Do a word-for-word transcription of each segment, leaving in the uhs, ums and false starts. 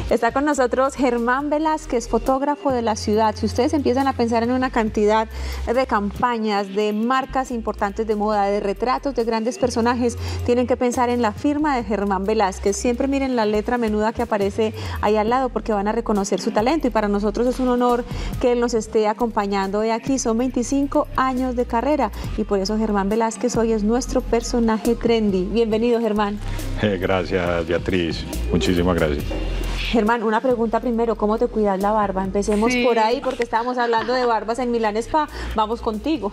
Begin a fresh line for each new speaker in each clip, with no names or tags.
Está con nosotros Germán Velázquez, fotógrafo de la ciudad. Si ustedes empiezan a pensar en una cantidad de campañas, de marcas importantes de moda, de retratos de grandes personajes, tienen que pensar en la firma de Germán Velázquez. Siempre miren la letra menuda que aparece ahí al lado porque van a reconocer su talento y para nosotros es un honor que él nos esté acompañando hoy aquí. Son veinticinco años de carrera y por eso Germán Velázquez hoy es nuestro personaje trendy. Bienvenido, Germán.
Eh, gracias, Beatriz. Muchísimas gracias.
Germán, una pregunta primero, ¿cómo te cuidas la barba? Empecemos sí. por ahí porque estábamos hablando de barbas en Milán Spa, vamos contigo.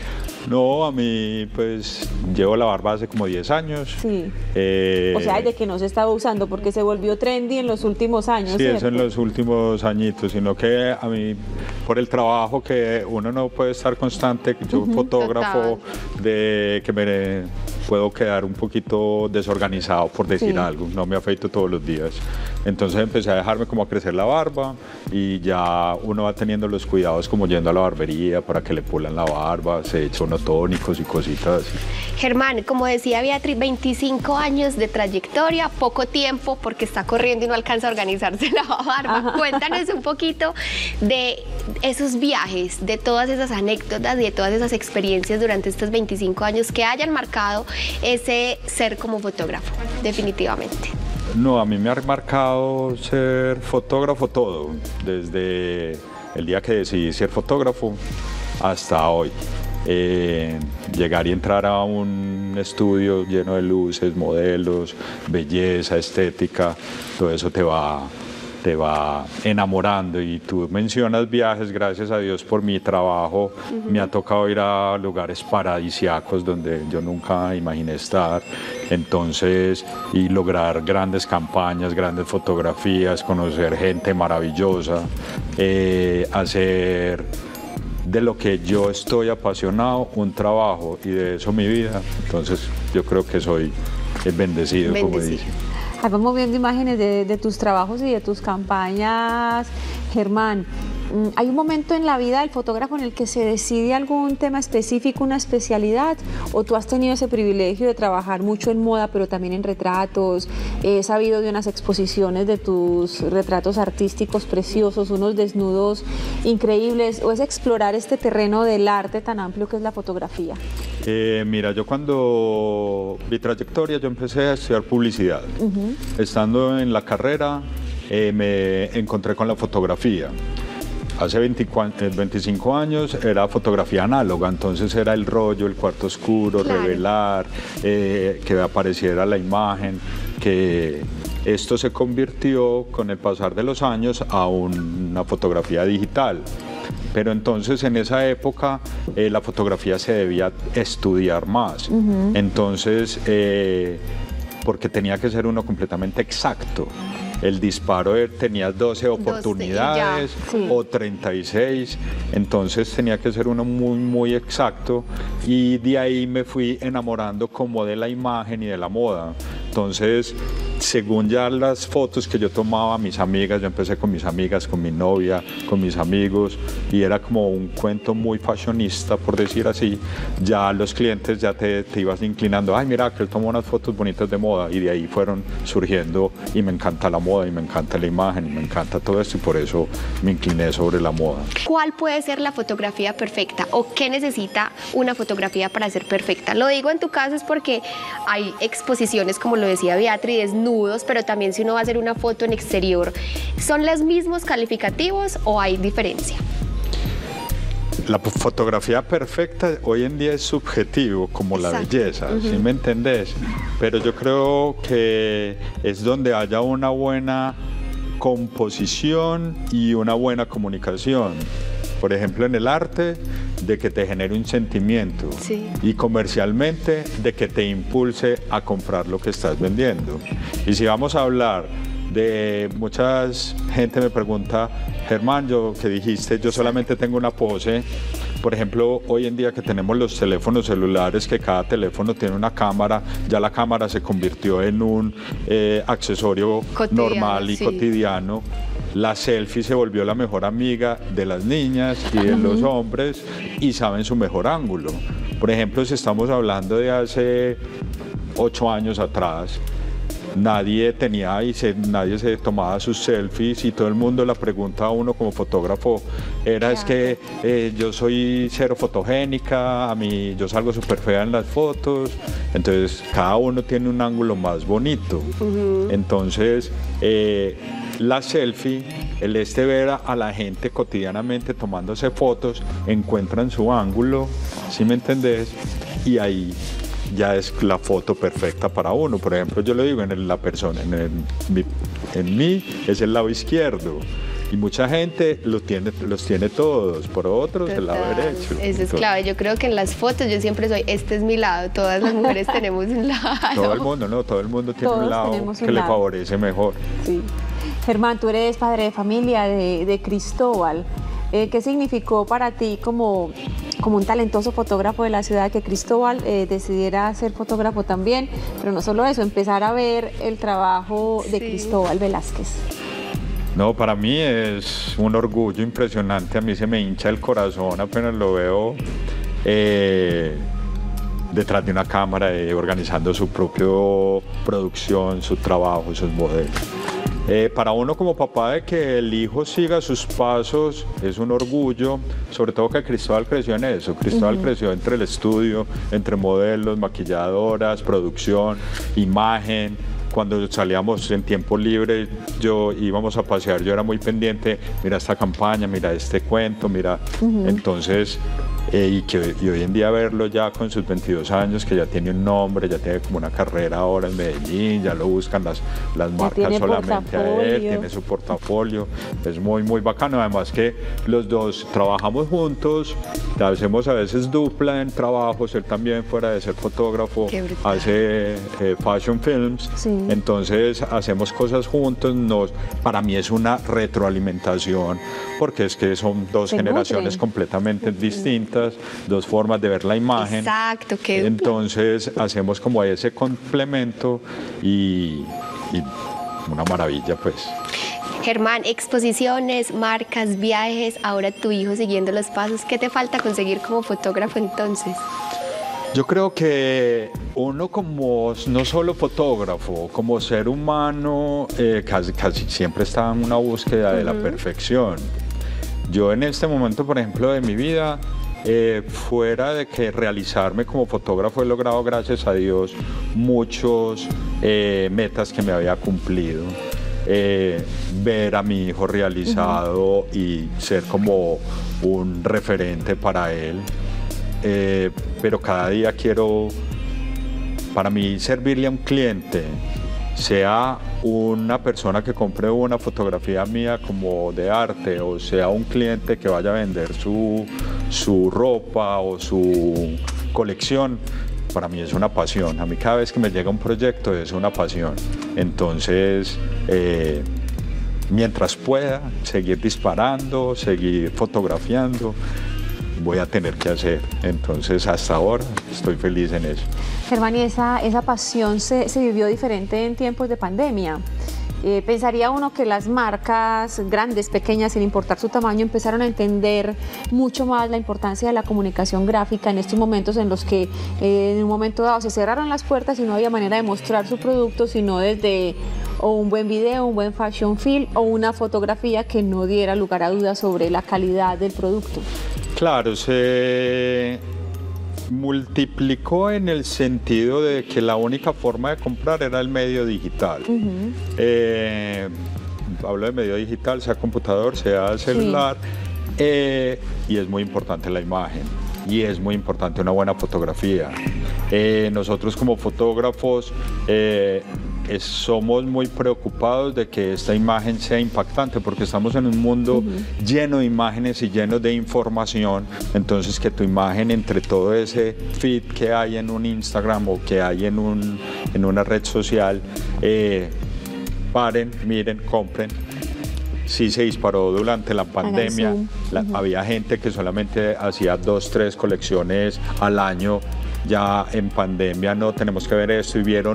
No, a mí pues llevo la barba hace como diez años.
Sí,
eh,
o sea, de que no se estaba usando porque se volvió trendy en los últimos años.
Sí,
¿cierto?
eso en los últimos añitos, sino que a mí, por el trabajo que uno no puede estar constante, yo uh-huh, fotógrafo, total. de que me puedo quedar un poquito desorganizado, por decir sí. algo, no me afeito todos los días. Entonces empecé a dejarme como a crecer la barba y ya uno va teniendo los cuidados como yendo a la barbería para que le pulan la barba, se echa unos tónicos y cositas así.
Germán, como decía Beatriz, veinticinco años de trayectoria, poco tiempo porque está corriendo y no alcanza a organizarse la barba. Ajá. Cuéntanos un poquito de esos viajes, de todas esas anécdotas y de todas esas experiencias durante estos veinticinco años que hayan marcado ese ser como fotógrafo, definitivamente.
No, a mí me ha marcado ser fotógrafo todo, desde el día que decidí ser fotógrafo hasta hoy. Eh, llegar y entrar a un estudio lleno de luces, modelos, belleza, estética, todo eso te va, te va enamorando. Y tú mencionas viajes, gracias a Dios por mi trabajo, uh-huh. me ha tocado ir a lugares paradisíacos donde yo nunca imaginé estar. Entonces, y lograr grandes campañas, grandes fotografías, conocer gente maravillosa, eh, hacer de lo que yo estoy apasionado un trabajo y de eso mi vida. Entonces, yo creo que soy bendecido, bendecido. como dice.
Ahí vamos viendo imágenes de, de tus trabajos y de tus campañas, Germán. ¿Hay un momento en la vida del fotógrafo en el que se decide algún tema específico, una especialidad? ¿O tú has tenido ese privilegio de trabajar mucho en moda, pero también en retratos? He sabido de unas exposiciones de tus retratos artísticos preciosos, unos desnudos increíbles. ¿O es explorar este terreno del arte tan amplio que es la fotografía?
Eh, mira, yo cuando mi trayectoria, yo empecé a estudiar publicidad. Uh-huh. Estando en la carrera, eh, me encontré con la fotografía. Hace veinticinco años era fotografía análoga, entonces era el rollo, el cuarto oscuro, claro. revelar, eh, que apareciera la imagen, que esto se convirtió con el pasar de los años a una fotografía digital. Pero entonces en esa época eh, la fotografía se debía estudiar más, uh-huh. entonces eh, porque tenía que ser uno completamente exacto. El disparo tenía doce oportunidades doce, sí. o treinta y seis, entonces tenía que ser uno muy, muy exacto y de ahí me fui enamorando como de la imagen y de la moda. Entonces, según ya las fotos que yo tomaba a mis amigas, yo empecé con mis amigas, con mi novia, con mis amigos y era como un cuento muy fashionista, por decir así. Ya los clientes ya te, te ibas inclinando, ay mira, que él tomó unas fotos bonitas de moda y de ahí fueron surgiendo y me encanta la moda y me encanta la imagen y me encanta todo esto y por eso me incliné sobre la moda.
¿Cuál puede ser la fotografía perfecta o qué necesita una fotografía para ser perfecta? Lo digo en tu caso es porque hay exposiciones, como lo decía Beatriz, desnudos, pero también si uno va a hacer una foto en exterior, ¿son los mismos calificativos o hay diferencia?
La fotografía perfecta hoy en día es subjetivo, como Exacto. la belleza, uh-huh. ¿sí me entendés? Pero yo creo que es donde haya una buena composición y una buena comunicación. Por ejemplo, en el arte, de que te genere un sentimiento sí. y comercialmente, de que te impulse a comprar lo que estás vendiendo. Y si vamos a hablar de mucha gente me pregunta, Germán, yo que dijiste, yo solamente tengo una pose. Por ejemplo, hoy en día que tenemos los teléfonos celulares, que cada teléfono tiene una cámara, ya la cámara se convirtió en un eh, accesorio cotidiano, normal y sí. cotidiano. La selfie se volvió la mejor amiga de las niñas y de uh-huh. los hombres y saben su mejor ángulo. Por ejemplo, si estamos hablando de hace ocho años atrás, nadie tenía y se, nadie se tomaba sus selfies y todo el mundo la pregunta a uno como fotógrafo era claro. es que eh, yo soy cero fotogénica, a mí yo salgo súper fea en las fotos, entonces cada uno tiene un ángulo más bonito. Uh-huh. Entonces eh, la selfie, el este ver a, a la gente cotidianamente tomándose fotos, encuentran su ángulo, ¿sí me entendés? Y ahí ya es la foto perfecta para uno. Por ejemplo, yo lo digo en el, la persona, en, el, en mí es el lado izquierdo y mucha gente los tiene, los tiene todos, por otros Total. El lado derecho.
Eso es clave. Yo creo que en las fotos yo siempre soy, este es mi lado, todas las mujeres tenemos un lado.
Todo el mundo, no, todo el mundo tiene
todos
un lado
un
que
lado.
le favorece mejor.
Sí. Germán, tú eres padre de familia de, de Cristóbal. Eh, ¿Qué significó para ti como, como un talentoso fotógrafo de la ciudad que Cristóbal eh, decidiera ser fotógrafo también? Pero no solo eso, empezar a ver el trabajo de sí. Cristóbal Velázquez.
No, para mí es un orgullo impresionante, a mí se me hincha el corazón apenas lo veo eh, detrás de una cámara, eh, organizando su propia producción, su trabajo, sus modelos. Eh, para uno como papá de que el hijo siga sus pasos es un orgullo, sobre todo que Cristóbal creció en eso. Cristóbal uh-huh. creció entre el estudio, entre modelos, maquilladoras, producción, imagen. Cuando salíamos en tiempo libre, yo íbamos a pasear, yo era muy pendiente, mira esta campaña, mira este cuento, mira, uh-huh. entonces, eh, y, que, y hoy en día verlo ya con sus veintidós años, que ya tiene un nombre, ya tiene como una carrera ahora en Medellín, ya lo buscan las, las marcas solamente a él, tiene su portafolio, es muy, muy bacano, además que los dos trabajamos juntos, hacemos a veces dupla en trabajos, él también fuera de ser fotógrafo, hace eh, fashion films, sí. Entonces hacemos cosas juntos, nos, para mí es una retroalimentación, porque es que son dos Se generaciones nutren. completamente distintas, dos formas de ver la imagen.
Exacto. Qué...
Entonces hacemos como ese complemento y, y una maravilla pues.
Germán, exposiciones, marcas, viajes, ahora tu hijo siguiendo los pasos, ¿qué te falta conseguir como fotógrafo entonces?
Yo creo que uno como, no solo fotógrafo, como ser humano, eh, casi, casi siempre está en una búsqueda uh-huh. de la perfección. Yo en este momento, por ejemplo, de mi vida, eh, fuera de que realizarme como fotógrafo, he logrado, gracias a Dios, muchos eh, metas que me había cumplido. Eh, ver a mi hijo realizado uh-huh. y ser como un referente para él. Eh, pero cada día quiero, para mí, servirle a un cliente, sea una persona que compre una fotografía mía como de arte, o sea un cliente que vaya a vender su, su ropa o su colección, para mí es una pasión. A mí cada vez que me llega un proyecto es una pasión. Entonces, eh, mientras pueda seguir disparando, seguir fotografiando, voy a tener que hacer. Entonces, hasta ahora estoy feliz en eso.
Germán, ¿y esa, esa pasión se, se vivió diferente en tiempos de pandemia? Eh, pensaría uno que las marcas grandes, pequeñas, sin importar su tamaño, empezaron a entender mucho más la importancia de la comunicación gráfica en estos momentos en los que eh, en un momento dado se cerraron las puertas y no había manera de mostrar su producto, sino desde o un buen video, un buen fashion film o una fotografía que no diera lugar a dudas sobre la calidad del producto.
Claro, se multiplicó en el sentido de que la única forma de comprar era el medio digital. Uh-huh. eh, hablo de medio digital, sea computador, sea celular, sí. eh, y es muy importante la imagen, y es muy importante una buena fotografía. Eh, nosotros como fotógrafos eh, Es, somos muy preocupados de que esta imagen sea impactante, porque estamos en un mundo uh-huh. lleno de imágenes y lleno de información. Entonces, que tu imagen, entre todo ese feed que hay en un Instagram o que hay en, un, en una red social, eh, paren, miren, compren. Sí se disparó durante la pandemia. La, uh-huh. Había gente que solamente hacía dos, tres colecciones al año. Ya en pandemia no tenemos que ver esto, y vieron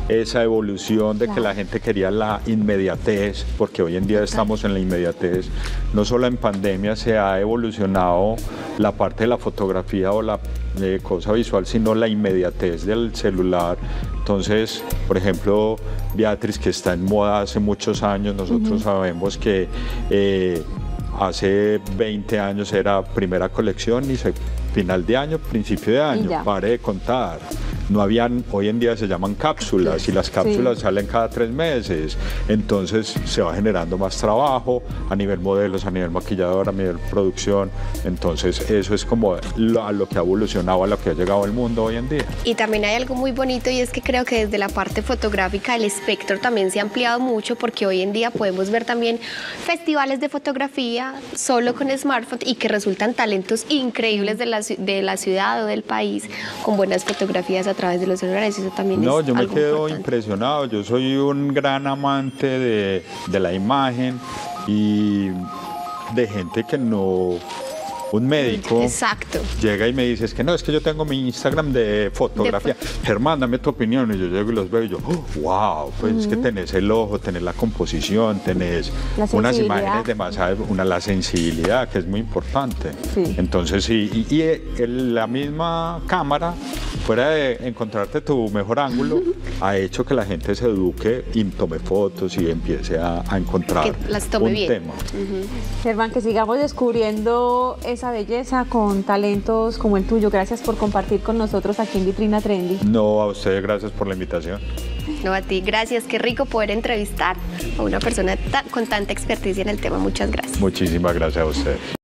esa evolución de
Claro.
que la gente quería la inmediatez, porque hoy en día estamos en la inmediatez. No solo en pandemia se ha evolucionado la parte de la fotografía o la eh, cosa visual, sino la inmediatez del celular. Entonces, por ejemplo, Beatriz, que está en moda hace muchos años, nosotros uh-huh. sabemos que eh, hace veinte años era primera colección y se, final de año, principio de año, pare de contar. No habían, hoy en día se llaman cápsulas y las cápsulas sí. salen cada tres meses, entonces se va generando más trabajo a nivel modelos, a nivel maquillador, a nivel producción, entonces eso es como lo, a lo que ha evolucionado, a lo que ha llegado el mundo hoy en día.
Y también hay algo muy bonito y es que creo que desde la parte fotográfica el espectro también se ha ampliado mucho, porque hoy en día podemos ver también festivales de fotografía solo con smartphone y que resultan talentos increíbles de la, de la ciudad o del país con buenas fotografías a través de los celulares. Eso también
no,
es
yo me
algo
quedo
importante.
impresionado. Yo soy un gran amante de, de la imagen y de gente que no... Un médico
Exacto.
llega y me dice, es que no, es que yo tengo mi Instagram de fotografía. De fo Germán, dame tu opinión. Y yo llego y los veo y yo, oh, wow, pues uh-huh. es que tenés el ojo, tenés la composición, tenés unas imágenes demasiado, una, la sensibilidad, que es muy importante. Sí. Entonces, sí, y, y el, la misma cámara, fuera de encontrarte tu mejor ángulo, ha hecho que la gente se eduque y tome fotos y empiece a, a encontrar
que las tome
un
bien.
tema.
Uh-huh. Germán, que sigamos descubriendo esa belleza con talentos como el tuyo. Gracias por compartir con nosotros aquí en Vitrina Trendy.
No, a ustedes gracias por la invitación.
No, a ti, gracias. Qué rico poder entrevistar a una persona ta con tanta experticia en el tema. Muchas gracias.
Muchísimas gracias a ustedes.